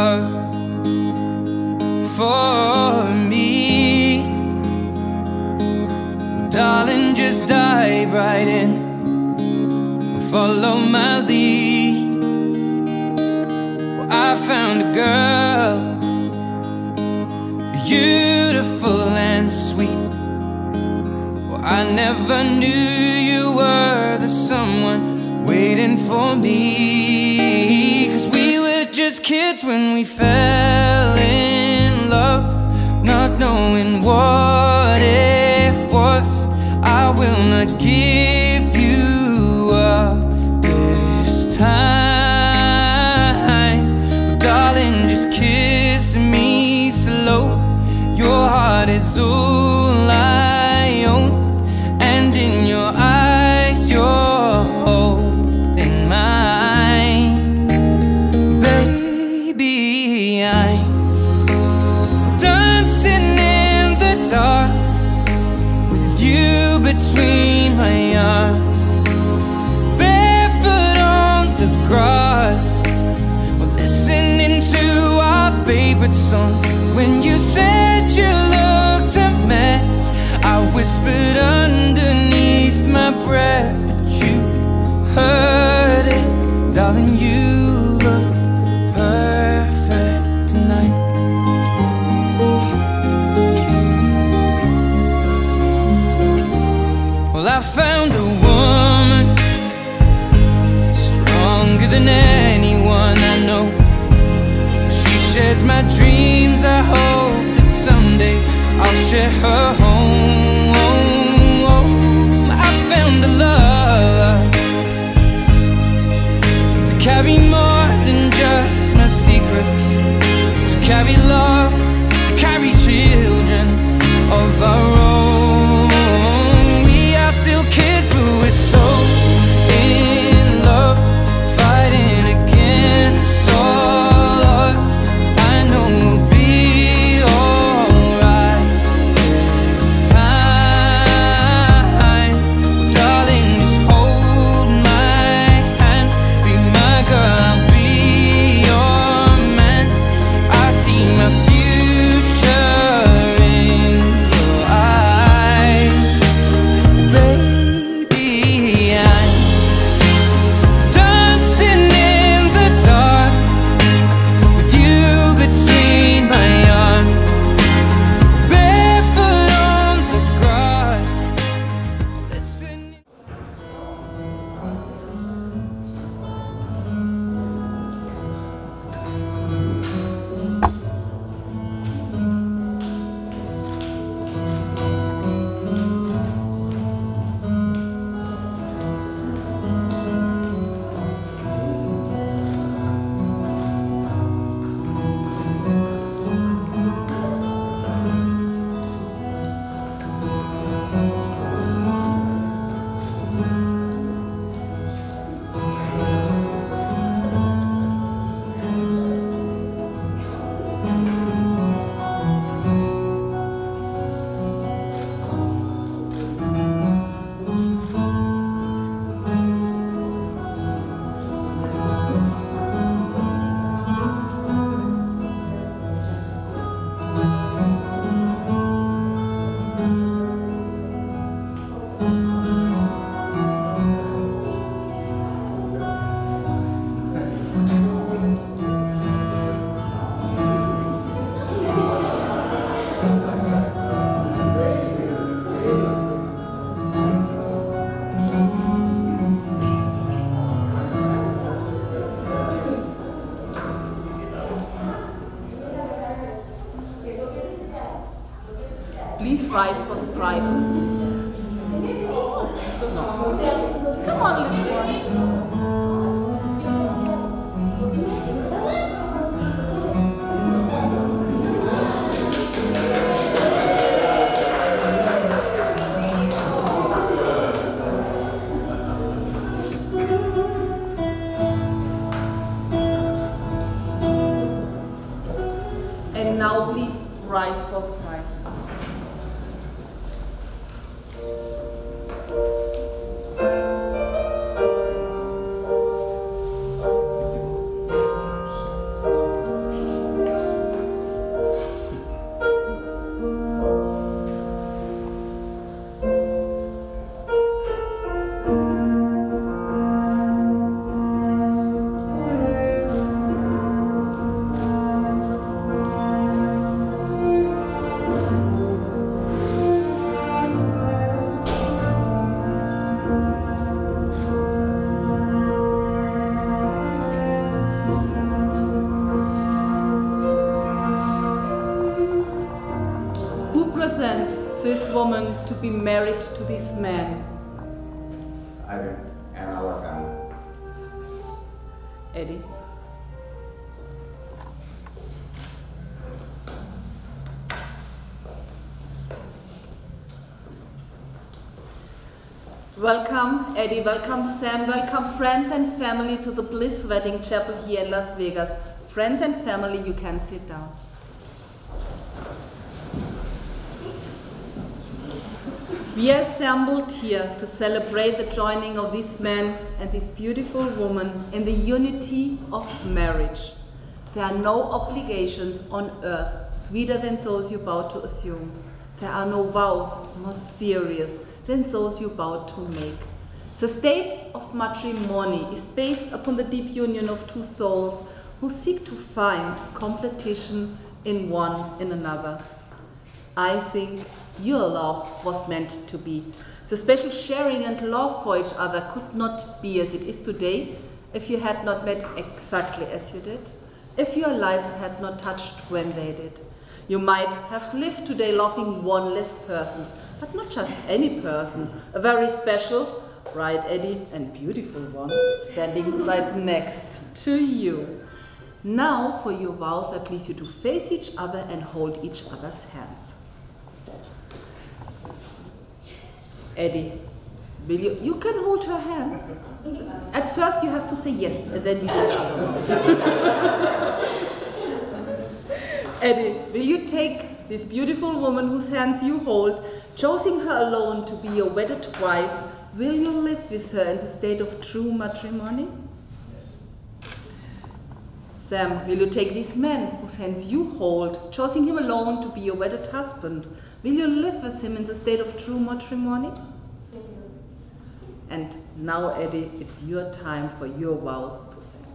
love for me. Well, darling, just dive right in and follow my lead. Well, I found a girl, beautiful and sweet. Well, I never knew you were the someone waiting for me. 'Cause we were just kids when we fell in love, not knowing what it was. I will not give you up this time. Oh, darling, just kiss me slow. Your heart is all I own, and in your eyes you're holding mine. Baby, I'm dancing in the dark with you between my arms, barefoot on the grass. We're listening to our favorite song. When you said you looked a mess, I whispered underneath my breath, but you heard it. Darling, you look perfect tonight. Well, I found a woman stronger than anyone I know. She shares my dreams. I hope that someday I'll share her home. I found a love to carry more than just my secrets, to carry love, to carry children of our own. We are still kids, but we're so in love, fighting against all odds. I know we'll be alright this time. Darling, just hold my hand, be my girl, I'll be your man. I see my future in your eyes. Baby, I'm dancing in the dark with you between my arms, barefoot on the grass. Listen. Please rise for the bride. No. Come on, little one. And now please rise for the bride. woman to be married to this man? I do, and our family. Eddie. Welcome, Eddie. Welcome, Sam. Welcome, friends and family, to the Bliss Wedding Chapel here in Las Vegas. Friends and family, you can sit down. We are assembled here to celebrate the joining of this man and this beautiful woman in the unity of marriage. There are no obligations on earth sweeter than those you're about to assume. There are no vows more serious than those you're about to make. The state of matrimony is based upon the deep union of two souls who seek to find completion in one in another. I think your love was meant to be. The special sharing and love for each other could not be as it is today if you had not met exactly as you did, if your lives had not touched when they did. You might have lived today loving one less person, but not just any person, a very special, right, Eddie, and beautiful one, standing right next to you. Now, for your vows, I please you to face each other and hold each other's hands. Eddie, will you can hold her hands. At first you have to say yes, and then you do otherwise. Eddie, will you take this beautiful woman whose hands you hold, choosing her alone to be your wedded wife? Will you live with her in the state of true matrimony? Yes. Sam, will you take this man whose hands you hold, choosing him alone to be your wedded husband? Will you live with him in the state of true matrimony? And now, Eddie, it's your time for your vows to say.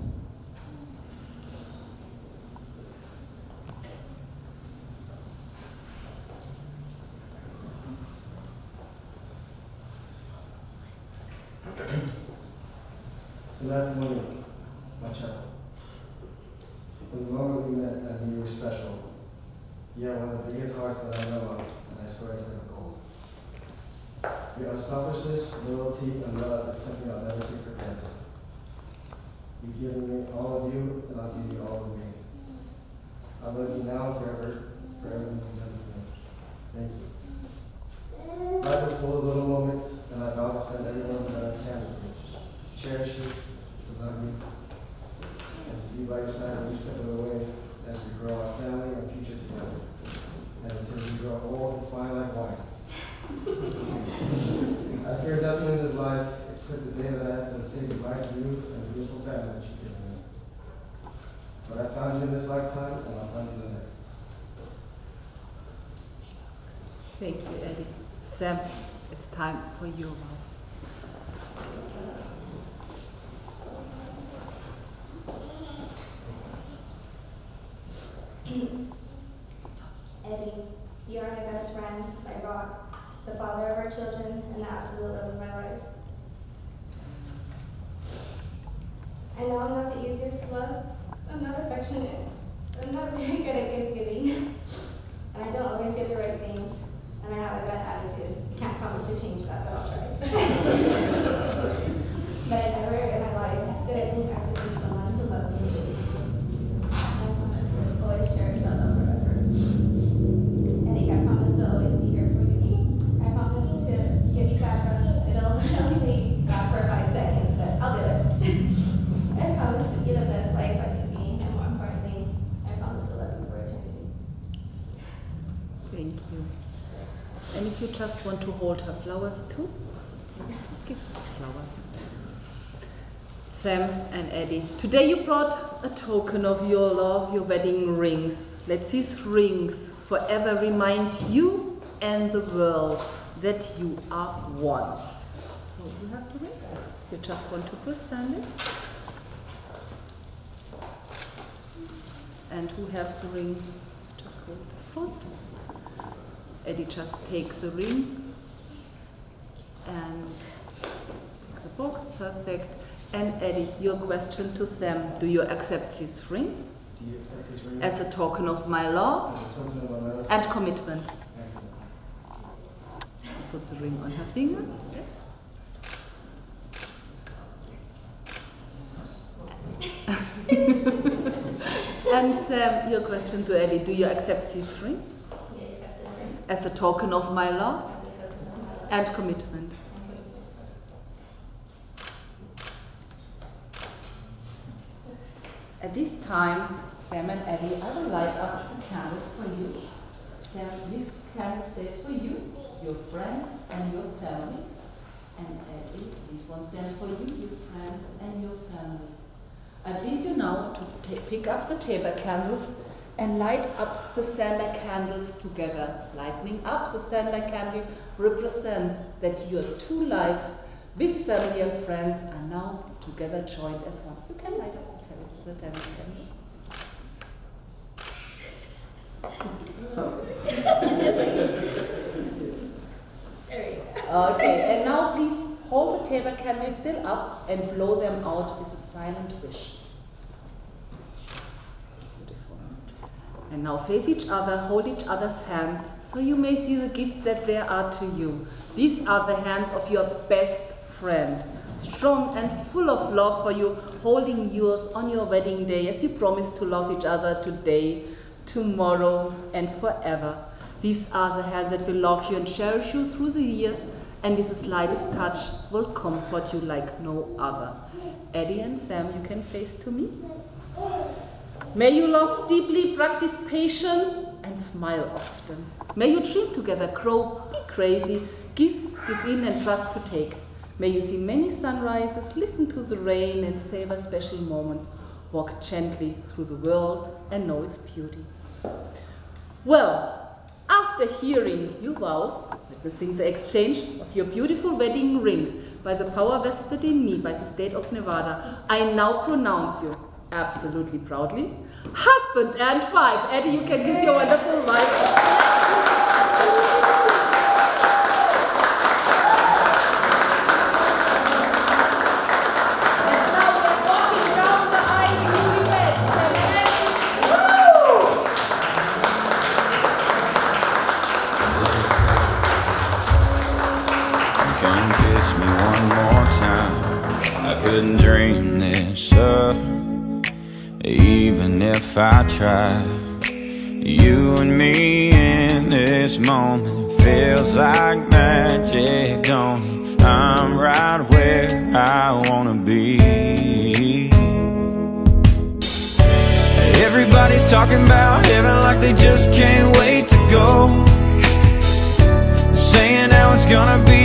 Tonight morning, my child. From the moment we met, I knew you were special. You have one of the biggest hearts that I know of, and I swear it's never cold. Your unselfishness, loyalty, and love is something I'll never take for granted. You've given me all of you, and I'll give you all of me. I love you now and forever, for everything you've done for me. Thank you. Life is full of little moments, and I vow to spend every moment that I can with you. Cherish you, to love you, and to be by your side every step of the way as we grow our family and future together, and until we grow old and fine like wine. I fear nothing in this life except the day that I have to say goodbye to you and the beautiful family that you've given me. But I found you in this lifetime, and I'll find you in the next. Thank you, Eddie. Sam, it's time for your vows. Eddie, you are my best friend, my rock, the father of our children, and the absolute love of my life. I know I'm not the easiest to love. I'm not affectionate. I'm not very good at gift-giving. And I don't always say the right things. And I have a bad attitude. I can't promise to change that, but I'll try. But I never in my life did I think I would be someone who loves me. I promise to always cherish that love forever. Eddie, I promise to always be here for you. I promise to give you back rubs. It'll only make last for 5 seconds, but I'll do it. I promise to be the best wife I can be, and more importantly, I promise to love you for eternity. Thank you. And if you just want to hold her flowers too, just give her flowers. Sam and Eddie, today you brought a token of your love, your wedding rings. Let these rings forever remind you and the world that you are one. So you have the ring. You just want to present it. And who has the ring? Just go to the front. Eddie, just take the ring and take the box. Perfect. And Eddie, your question to Sam: do you accept this ring? Do you accept this ring? As a token of my love As a token of my love and commitment. puts a ring on her finger. Yes. And Sam, your question to Ellie, do you accept this ring? You accept this ring as a token of my love as a token of my love and commitment. At this time, Sam and Ellie, I will light up the candles for you. Sam, this candle stays for you, your friends, and your family. And Ellie, this one stands for you, your friends, and your family. I please you now to pick up the taper candles and light up the Santa candles together. Lighting up the Santa candle represents that your two lives with family and friends are now together joined as one. You can light up the Santa candle. There you go. Okay, and now please hold the taper candles still up and blow them out with a silent wish. Beautiful. And now face each other, hold each other's hands, so you may see the gifts that there are to you. These are the hands of your best friend, strong and full of love for you, holding yours on your wedding day as you promise to love each other today, tomorrow, and forever. These are the hands that will love you and cherish you through the years, and with the slightest touch will comfort you like no other. Eddie and Sam, you can face to me. May you love deeply, practice patience, and smile often. May you dream together, grow, be crazy, give in and trust to take. May you see many sunrises, listen to the rain and savor special moments. Walk gently through the world and know its beauty. Well, after hearing your vows, witnessing the exchange of your beautiful wedding rings by the power vested in me by the state of Nevada, I now pronounce you, absolutely proudly, husband and wife. Eddie, you can kiss your wonderful wife. Couldn't dream this up, even if I tried. You and me in this moment feels like magic, don't it? I'm right where I wanna be. Everybody's talking about heaven like they just can't wait to go, saying how it's gonna be